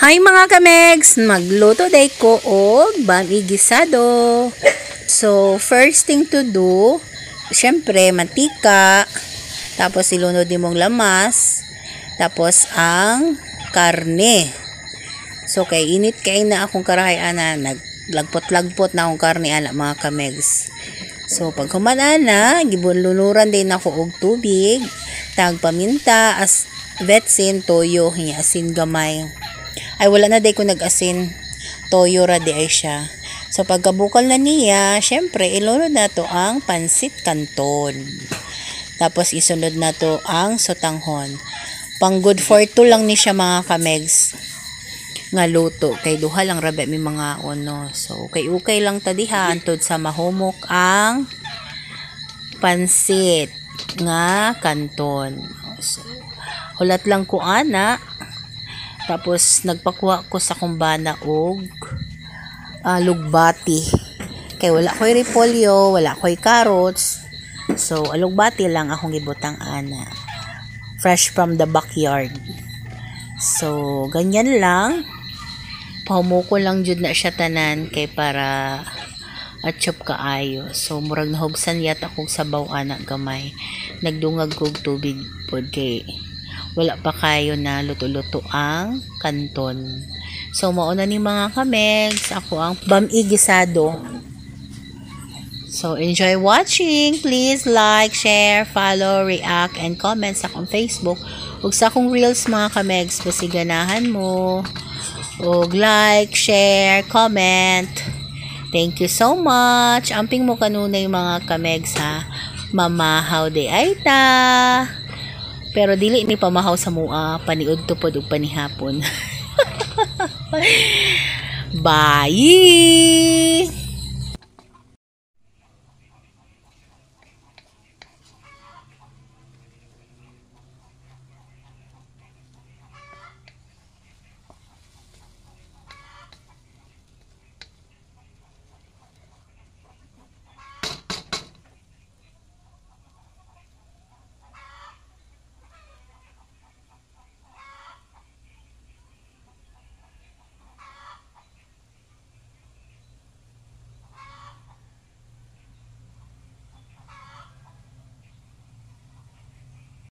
Hi mga kamegs! Magluto day ko og bami gisado. So, first thing to do, syempre, mantika. Tapos, ilunod din mong lamas. Tapos, ang karne. So, kay init kay na akong karahay, ana. Naglagpot-lagpot na akong karne, ana, mga kamegs. So, pag kumanana, gibulunuran din ako og tubig. Tagpaminta, as vetsin, toyo, asin gamay. Ay wala na day ko nag-asin, toyo ra di ay siya. So pagkabukal na niya, syempre ilunod na to ang pansit canton. Tapos isunod na to ang sotanghon. Pang good for two lang ni siya mga kamegs nga luto, kay duha lang rabi mi mga ono. So ukay lang ta diha antod sa mahumok ang pansit nga canton. So hulat lang ko ana. Tapos, nagpakuha ko sa kumbana og lugbati. Kaya wala ko'y repolyo, wala ko'y carrots. So, alugbati lang akong gibutang ana. Fresh from the backyard. So, ganyan lang. Pahumuko lang jud na siya tanan kay para atchop kaayo. So, murag nahubsan yata kong sabaw ana gamay. Nagdungag kog tubig pod kay wala pa kayo na luto-luto ang canton. So, mauna ni mga kamegs, ako ang bami gisado. So, enjoy watching. Please like, share, follow, react, and comment sa akong Facebook. Ug sa akong reels mga kamegs, basiganahan mo. Ug like, share, comment. Thank you so much. Amping mo kanunay mga kamegs ha. Mamahaw de ay ta. Pero dili ni pamahaw sa mua, paniud to pod ug panihapon. Bye!